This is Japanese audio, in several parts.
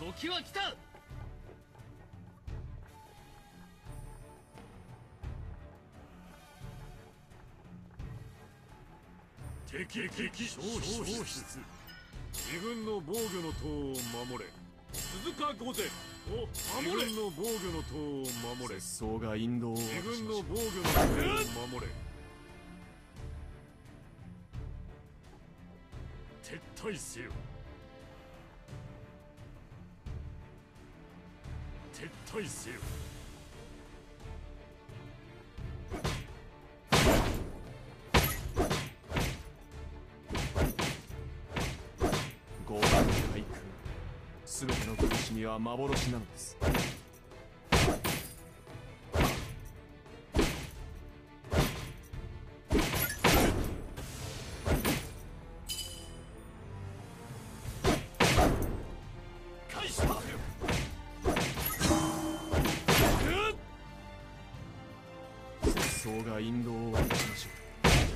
時は来た。 敵消失。自軍の防御の塔を守れ。鈴鹿御前を守れ。自軍の防御の塔を守れ。 節操が引導を渡しましょう。 自軍の防御の塔を守れ。撤退せよ。撤退せよ。 豪華な海空、すべての苦しみは幻なのです。節操が引導を渡しましょう。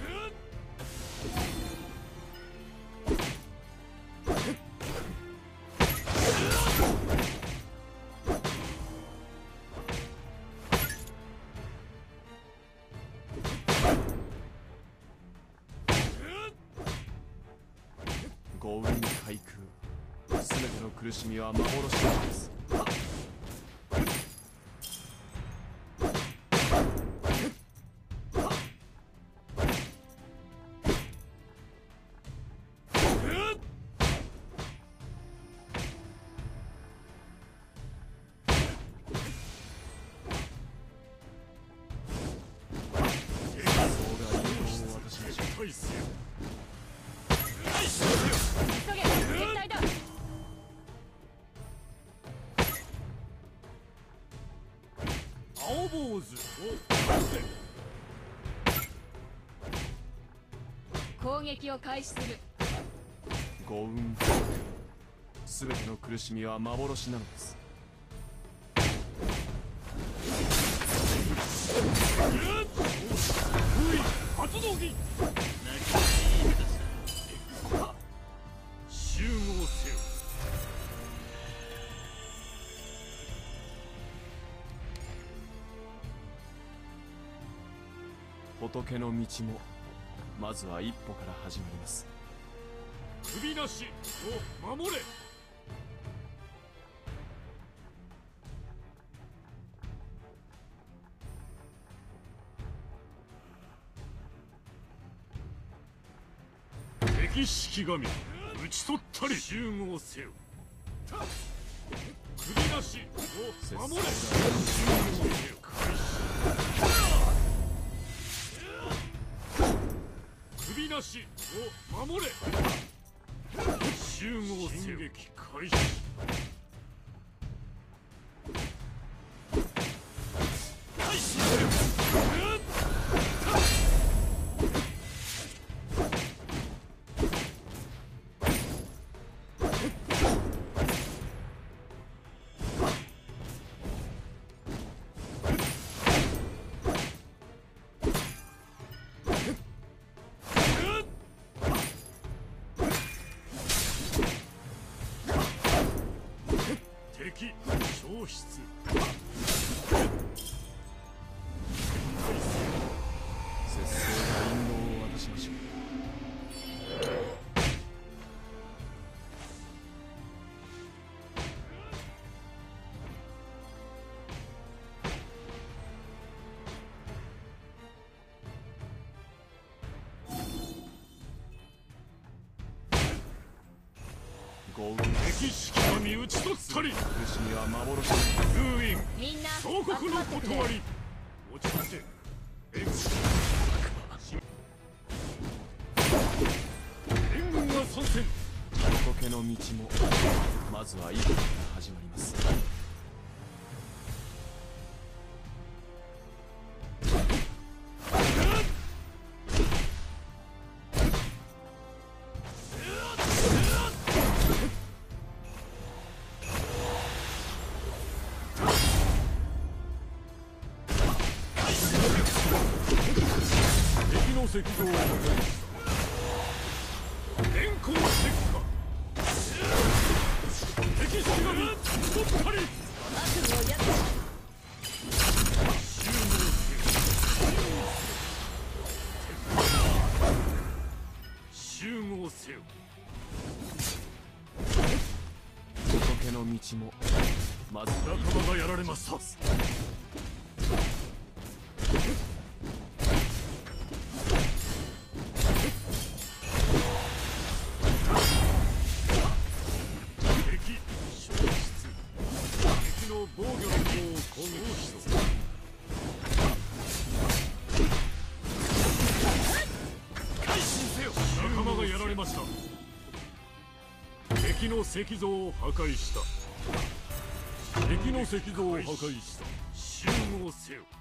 豪運海空、すべての苦しみは幻なのです。 青坊主を攻撃を開始する。 豪運海空、すべての苦しみは幻なのです。 発動機集合せよ。 仏の道もまずは一歩から始まります。 首なしを守れ。敵式神討ち取ったり。集合せよ。首なしを守れ。集合せよ。首なしを守れ。集合せよ。進撃開始。開始せよ。敵消失。 節操が引導を渡しましょう。豪運敵式神討ち取ったり。 苦しみは幻。 封印みんな総国の断り。落ち着け。援軍が参戦。 仏の道もまずは一歩から始まります。 敵の赤道を連行石火。敵式神ったり悪夢をやった。 集合せよ。 仏の道もまず仲間がやられました。敵消失。敵の防御の塔を攻撃しろ。改心せよ。仲間がやられました。敵の石像を破壊した。敵の石像を破壊した。集合せよ。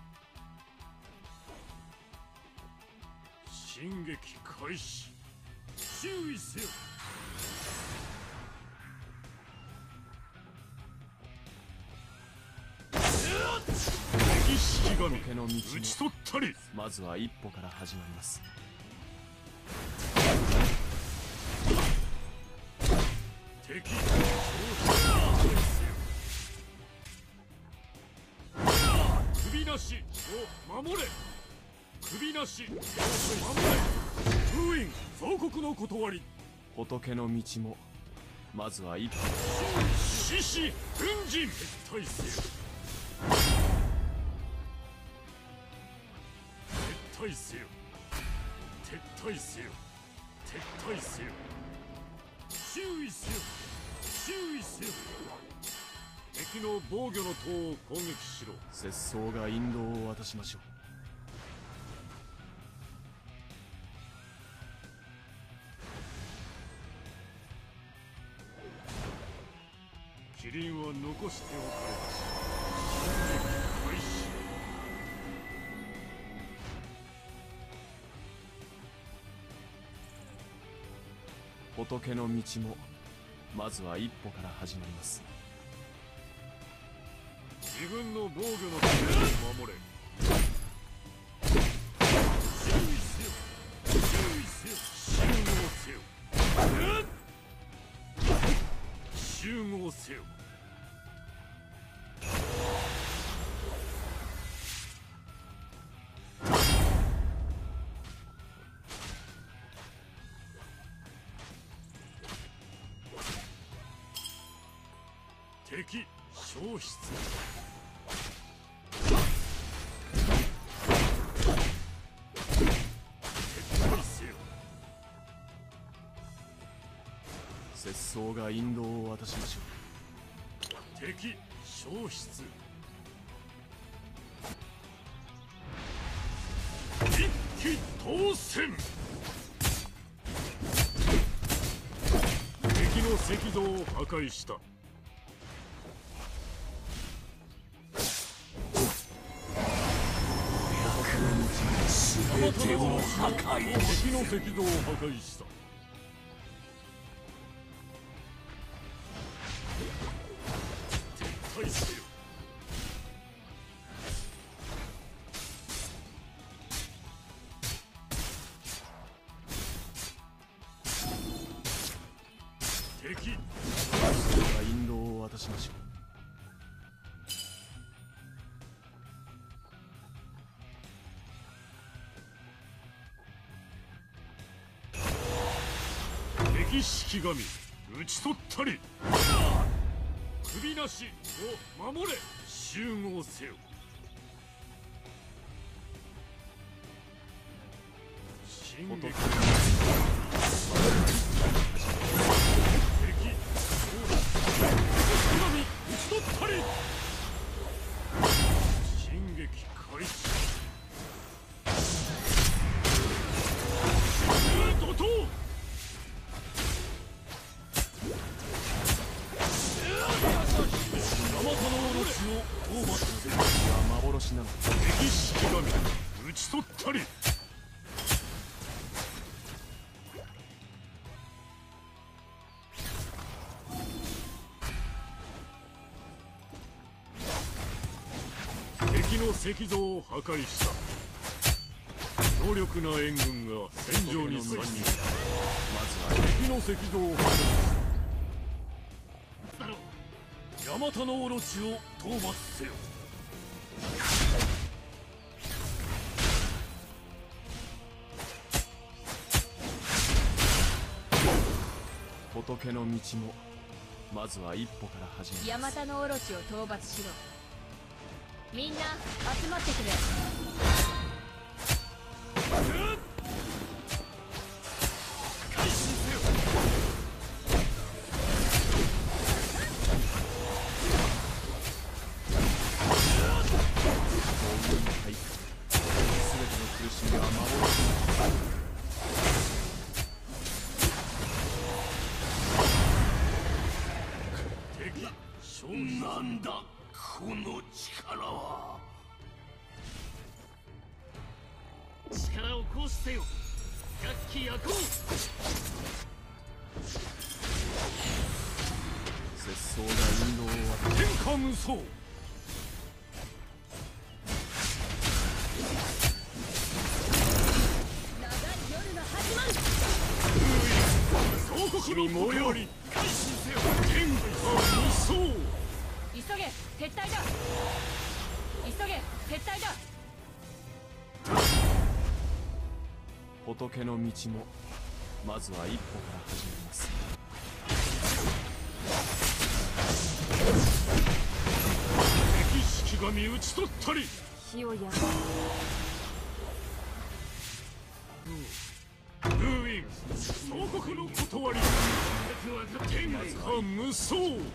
進撃開始。注意せよ。敵式神仏の道も討ち取ったり。 まずは一歩から始まります。 敵首なしを守れ。首なしを守れ。封印総国の断り。 仏の道もまずは一歩。 獅子奮陣。撤退せよ。撤退せよ。撤退せよ。撤退せよ。注意せよ。注意せよ。敵の防御の塔を攻撃しろ。 節操が引導を渡しましょう。 キリンは残しておかれたし。進撃開始。 仏の道もまずは一歩から始まります。 自分の防御の塔を守れ。注意せよ。注意せよ。集合せよ。敵消失。撤退せよ。 節操が引導を渡しましょう。 敵消失。一騎当選。敵の石像を破壊した。 全てを破壊。 敵の石像を破壊した。撤退せよ。敵引導を渡しましょう。 敵式神討ち取ったり。首なしを守れ。集合せよ。進撃。敵式神討ち取ったり。進撃開始。怒涛。 幻なの。 敵式神討ち取ったり。敵の石像を破壊した。強力な援軍が戦場に参入。まずは敵の石像を破壊した。 ヤマタノオロチを討伐せよ。 仏の道もまずは一歩から始めます。 ヤマタノオロチを討伐しろ。みんな集まってくれ。 改心せよ。 幸運の体育、すべての苦しみは幻に。 なんだこの力は。力を行使せよ。楽器夜行。 節操な運動は天下無双。 長い夜の始まる。 総国のこれより改心せよ。天下無双。 急げ撤退だ。急げ撤退だ。 仏の道もまずは一歩から始めます。 敵式神討ち取ったり。 火をやる。 封印総国の断り。天下無双。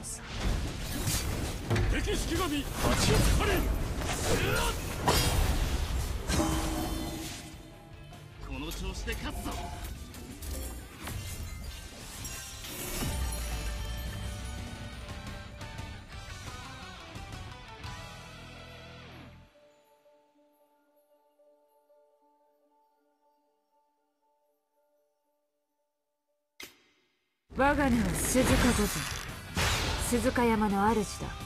敵式神立ち寄ったり。この調子で勝つぞ。 我が名は鈴鹿御前、鈴鹿山の主だ。